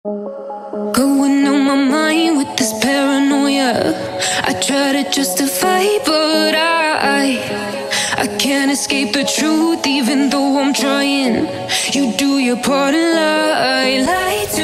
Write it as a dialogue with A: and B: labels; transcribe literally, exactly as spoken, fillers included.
A: Going on my mind with this paranoia. I try to justify, but I I can't escape the truth, even though I'm trying. You do your part and lie, lie to